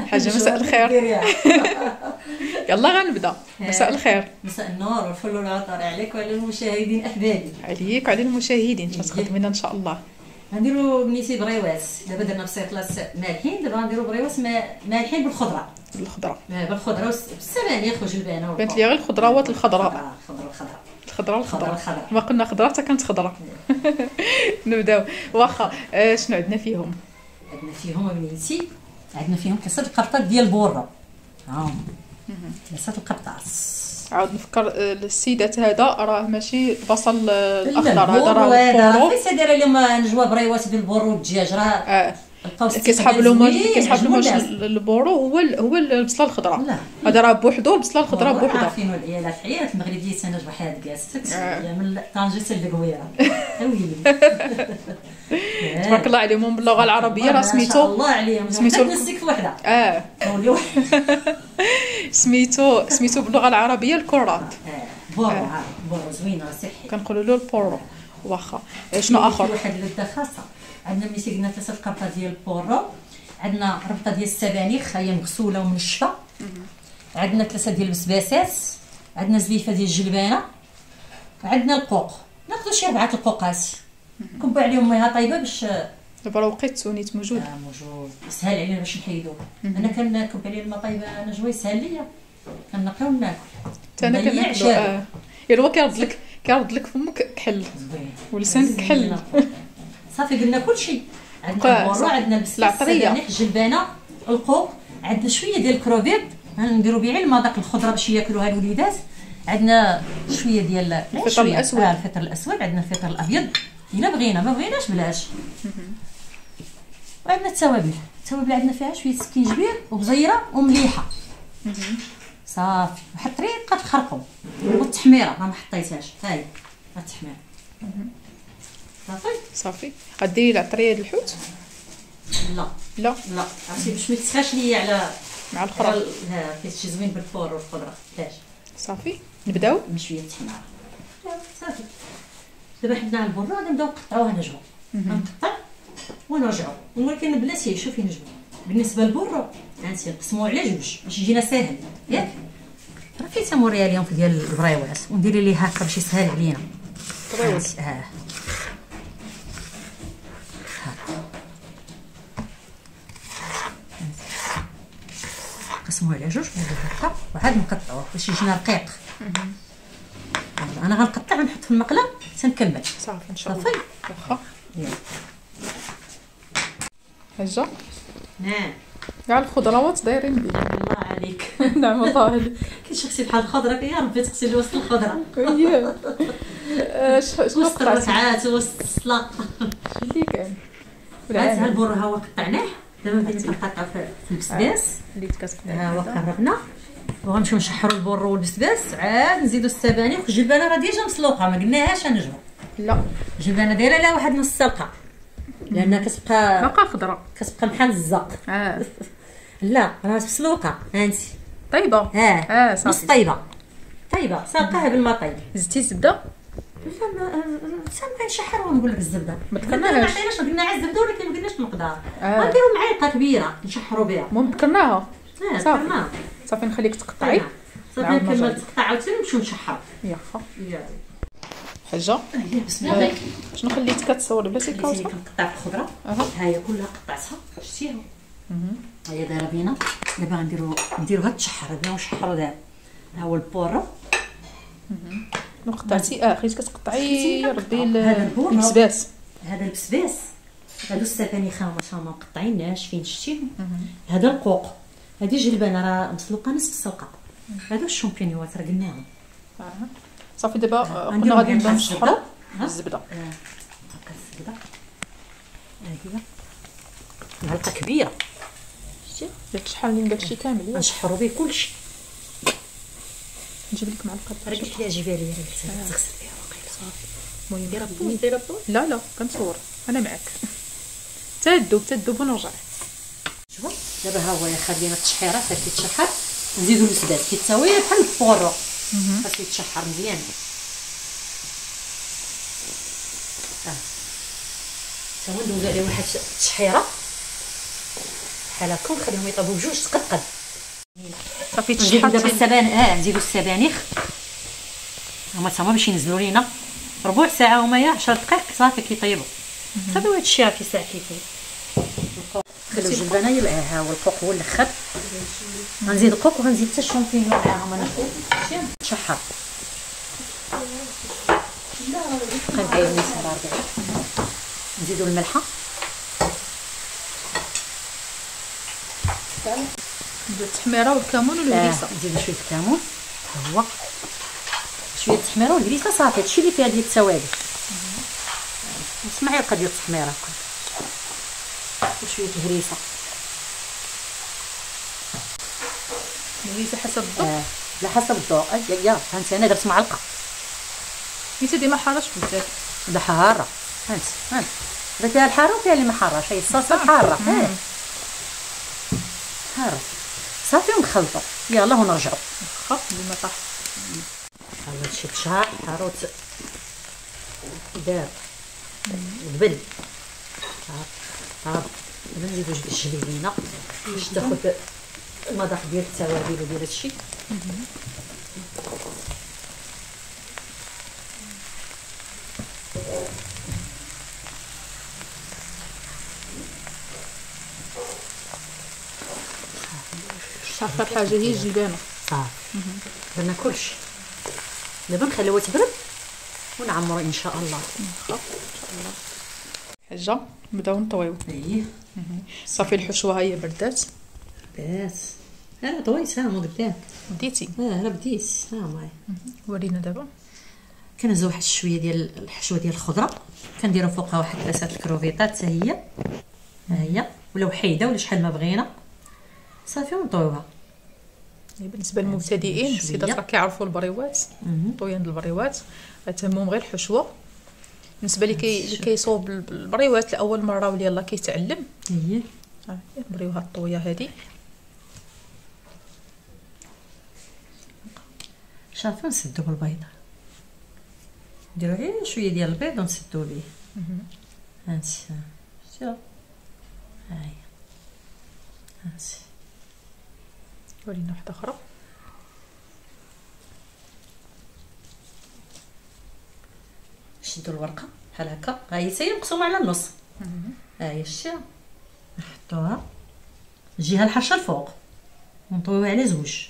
حاجه مساء الخير. يلا غنبدا. مساء الخير. مساء النور والفل والعطر عليك وعلى المشاهدين احبابي. عليك وعلى المشاهدين. تخدمينا ان شاء الله. غنديروا بنيتي بريواس. دابا درنا بسيطلاس مالحين، دابا غنديروا بريواس مالحين بالخضره. بالخضره والسبانخ وجلبانه. بانت لي غير الخضروات الخضراء. الخضره ما قلنا خضره حتى كانت خضره. نبداو. واخا شنو عندنا فيهم؟ عندنا فيهم بنيتي، عندنا فيهم كاسه القرطات ديال البوره. كاسه القرطاس. عاود نفكر السيدات، هذا راه ماشي بصل الاخضر، هذا راه البورو. فاش دايره اليوم نجوى بريوات ديال البورو والدجاج راه كيسحب لهم البورو هو البصله الخضراء. هذا راه بوحدو البصله الخضراء بوحدها. عارفين العيالات المغربيه تنجبر حياه كاسات من طنجه للقويره. ويلي تبارك الله عليهم باللغه العربيه. راه سميتو الله عليهم سميتو نسيك وحده. سميتو باللغه العربيه الكرات. بورو زوينه صحي كنقولوا له البورو. واخا شنو اخر؟ واحد اللذه خاصه. عندنا ملي قلنا 3 القرطه ديال البورو، عندنا ربطه ديال السبانخ هي مغسوله ومنشفه، عندنا 3 ديال البسباسات، عندنا زليفه ديال الجلبانه، عندنا القوق. ناخذ شي 4 القوقات نكبوا عليهم ميها طايبه باش دابا راه وقيت سونيت موجود. موجود سهل علينا باش نحيدوه. انا كنكب عليه الماء طايبه نجوي سهل ليا، كنقيو وناكل حتى انا كناكلو. يا هو كيرد لك فمك كحل ولسانك كحل. صافي قلنا كلشي. عندنا البورو، عندنا السبانخ، الجلبانه، القوق، عندنا شويه ديال الكروفيت نديروا بيه المذاق الخضره باش ياكلوها الوليدات. عندنا شويه ديال الفطر الاسود. الفطر الاسود، عندنا الفطر الابيض الا بغينا، ما بغيناش بلاش. وعندنا التوابل عندنا فيها شويه سكينجبير وبزيره ومليحه. صافي واحد الطريقه تخرقوا. والتحميره ما حطيتهاش، ها هي التحميره. صافي غديري العطريه ديال الحوت؟ لا عرفتي باش ما تسخاش ليا على مع الخضره. كاين شي زوين بالفور والخضره. علاش؟ صافي نبداو بشويه التحميره. صافي دابا حدنا البورو غادي نبداو نقطعوها نجوى. نقطع ونرجعوا، ولكن بلاتي شوفي نجوى. بالنسبه للبورو هانتي نقسموه على جوج باش يجينا ساهل ياك. راه فين تموريها اليوم في ديال البريواس ونديري ليه هكا باش يسهل علينا. بريواس نقسموه على جوج هكا وعاد نقطعوه باش يجينا رقيق. انا غنقطع ونحط في المقله تنكمل. صافي ان شاء الله. واخا حاجه كاع الخضروات دايرين بيه. الله عليك. نعم الله عليك. كتشخصي بحال الخضره يا ربي تغسلي وسط الخضره. شنو وسط الركعات وسط الصلاه اللي كان. هذا البور ها هو قطعناه. دابا بديت نقطع في البسباس. بديت كتقطع. ها هو قربنا وغنمشيو نشحروا البور والبسباس، عاد نزيدوا السبانخ والجلبانه. راه ديجا مسلوقه ما قلناهاش نجوى. لا الجلبانه دايره لها واحد نص سلقه لانها باقا خضراء، كتبقى بحال الزق. لا راه مسلوقه هانتي طيبه. صافي نص طيبه سلقاها بالماء طيب. زدتي الزبده؟ سامع نشحروا ونقول لك الزبده ما ذكرناهاش. ما عطيناش، قلنا على الزبده ولكن ما قلناش المقدار. غنديروا معلقه كبيره نشحروا بها. المهم ذكرناها. صافي صافي نخليك تقطعي. صافي نكمل تقطع عاوتاني نمشيو نشحروا. ياخا حاجه بسم الله. شنو خليتك كتصور بلاتي كاوطه؟ كنقطع في الخضره ها هي كلها قطعتها شتيها. هي دايره بينا. دابا نديروها تشحر. نبداو نشحروا دابا. ها هو البورو. قطعتي خليتك كتقطعي يا ربي البسباس. هذا البسباس، هادو السبانخ ما شاء الله مقطعين ناشفين شتيهم. هذا القوق، هذه جلبانه راه مسلوقه نصف السلقه. هادو الشامبينيوات راه قلناهم. صافي دابا قلنا غادي نبداو نشحروا الزبده. هكا الزبده ها هي معلقه كبيره. شتي داك شحال من داكشي كامل نشحروا به كلشي. نجيب لك معلقه. راه قلت لها جيبها لي راه تغسل فيها واقيلا. صافي المهم ديري الضوء. لا كنصور انا معاك. تذوب ونرجع. شوفوا دابا ها هو خلينا التشحيره حتى كيتشحر. نزيدوا البسباس كيتساوي بحال البورو. خاصو يتشحر مزيان. ندوزو عليه واحد التشحيره بحال هكا ونخليهم يطيبوا بجوج تقطقد. صافي نزيدو دابا تشحطي نزيدو السبانخ هما تما باش ينزلوا لينا ربع ساعه وما 10 دقائق صافي كيطيبوا. صافي هاد الشيء في ساعه كيطيب. نخليو الجبانه ها هو القوق هو الاخر. غنزيد القوق وغنزيد حتى الشامبينيون معاهم انا شحر. كنعاير نيت على 40. نزيدو الملحه التحميره والكمون والهريسه. نزيدو شويه الكمون ها هو شويه التحميره والهريسه صافي هادشي اللي فيها ديال التوابل. نسمع يلقى ديال التحميره وشويه الهريسه. الهريسه حسب الذوق. على حسب الذوق. يا هانت انا درت معلقه. نيت ديما حارش بزاف. دا حاره هانت دا فيها الحاره وفيها اللي ما حراش. هي الصلصه حاره حاره صافي ونخلطو. يلا ونرجعو واخا بما طاح هذا الشيء تشاح حاروت دار ودبل دابا نزيدو الجليبينه باش تاخذ المذاق ديال التوابل وديال هادشي. شاطر حاجه هي الجبانه صافي درنا كلشي. دابا نخليوها تبرد ونعمرو ان شاء الله. واخا ان شاء الله. حاجه نبداو نطويو. صافي الحشوه هي بردات. بس طويت ها قدامك. بديتي راه بديت ماي. ورينا دابا. كنهزو واحد شويه ديال الحشوه ديال الخضره كنديرو فوقها واحد 3 الكروفيطات حتى هي ها هي ولا وحيده ولا شحال ما بغينا صافي ونطويوها. بالنسبه للمبتدئين السيدات راه كيعرفوا البريوات طويان د البريوات غتهمهم غير الحشوه. بالنسبه اللي كيصوب البريوات لاول مره ولا يلاه كيتعلم هي نبريو هاد الطويه هادي. صافي نسدو بالبيضه نديرو غير شويه ديال البيض ونسدو به. هانت شوف هاهي هانت ورينا واحده اخرى. نشدو الورقه بحال هكا ها هي حتى مقسومه على النص. ها هي شتي نحطوها الجهه الحشه الفوق ونطويوها على زوج.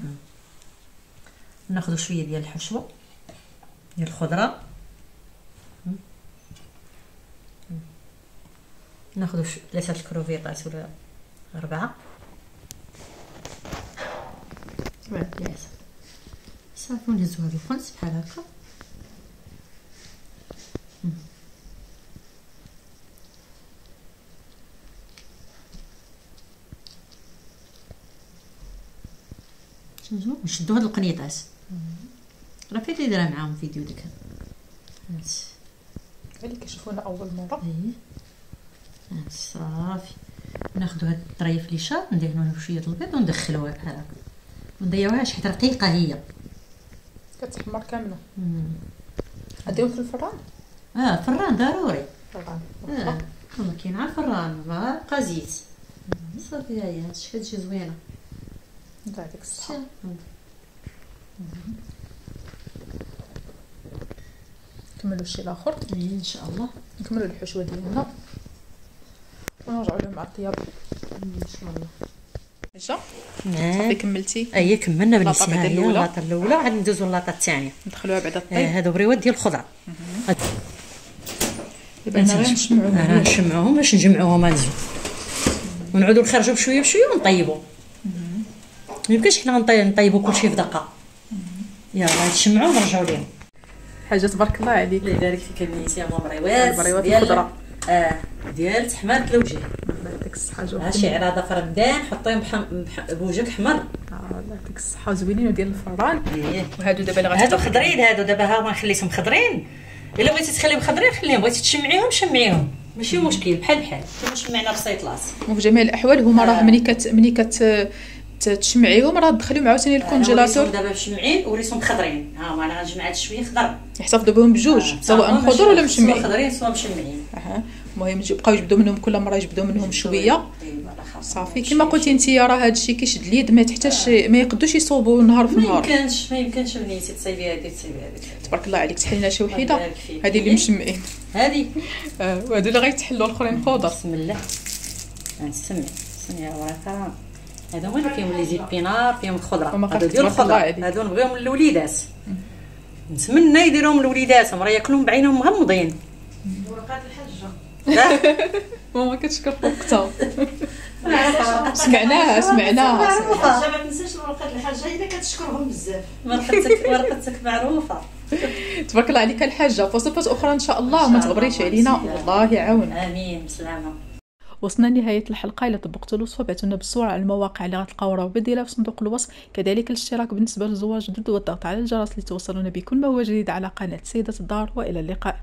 ناخذ شويه ديال الحشوه ديال الخضره ناخذ 3 الكروفيطات ولا 4 صافي ونهزو هاد الخنس بحال هكا. نشدو هاد القنيطات راه فين اللي دايره معاهم فيديو ديك اللي كيشوفونا اول مره. صافي ناخذ هاد الطريف اللي شاب ندهنو له شويه البيض وندخلوها بحال هكا ونضيعوهاش حيت رقيقه هي كتحمر كامله. نديرو في الفران. فران ضروري. فران كما كاين على الفران ما بقى زيت. صافي ها هي هادشي كتجي زوينه. يعطيك الصحه. نكملوا الشيء الاخر ان شاء الله. نكملوا الحشوه ديالنا ونرجعوا لهم مع الطياب ان شاء الله. حاجه صافي كملتي. اييه كملنا بالنسبه اللاطه الاولى عاد ندوزو للاطه الثانيه ندخلوها بعدا الطيب. هادو بريوات ديال الخضره. دابا غير نشمعوهم باش نجمعوهم هانزو ونعودوا نخرجوا بشويه بشويه ونطيبوا. ما يمكنش حنا نطيبوا كلشي في دقه. يلا تشمعوا ونرجعوا لهم. حاجه تبارك الله عليك. الله يبارك فيك بنيتي يا بريوات الخضره ديال تحمر الوجه. الله يعطيك الصحه. شعير هذا فردان حطيهم بوجهك حمر. الله يعطيك الصحه وزوينين وديال الفران. وهادو دابا اللي هادو خضرين. هادو دابا ها هما خليتهم خضرين. الا بغيتي تخليهم خضرين خليهم بغيتي تشمعيهم شمعيهم ماشي مشكل بحال كيما شمعنا بسيطلاص. وفي جميع الاحوال هما راه ملي تشمعيهم راه تدخليهم عاوتاني الكونجيلاتور. دابا مشمعين وريسهم خضرين. ها هما انا غنجمع هاد شويه خضر يحتفظوا بهم بجوج سواء خضر ولا مشمعين. سواء خضرين سواء مشمعين. المهم يبقاو يجبدوا منهم كل مره يجبدوا منهم شويه صافي كما قلتي انت راه هذا الشيء كيشد اليد، ما تحتاجش ما يقدوش يصوبوا نهار في نهار. ما يمكنش بنيتي تصايبي هذه تصايبي هذه. تبارك الله عليك. تحلينا شي وحيده هذه اللي مشمئين هذه وهذو اللي غيتحلوا الاخرين خضر. بسم الله نسمي وراك. هادو هما اللي فيهم لي زيبينار فيهم الخضره، هادو ديال الخضره، هادو نبغيهم للوليدات، نتمنى يديروهم لوليداتهم راه ياكلهم بعينهم مغمضين. ورقات الحجه ماما كتشكر فوقتها. سمعناها ما تنساش ورقات الحجه الا كتشكرهم بزاف. ورقتك معروفه. تبارك الله عليك الحاجه. وصفات اخرى ان شاء الله وما تغبريش علينا والله يعاون. امين بسلامه. وصلنا لنهاية الحلقة. إلا طبقتوا الوصفة بعتونا بالصور على المواقع اللي غتلقاو راه بديلها في صندوق الوصف، كذلك الاشتراك بالنسبة للزوار جدد والضغط على الجرس لتوصلون بكل ما هو جديد على قناة سيدة الدار، وإلى اللقاء.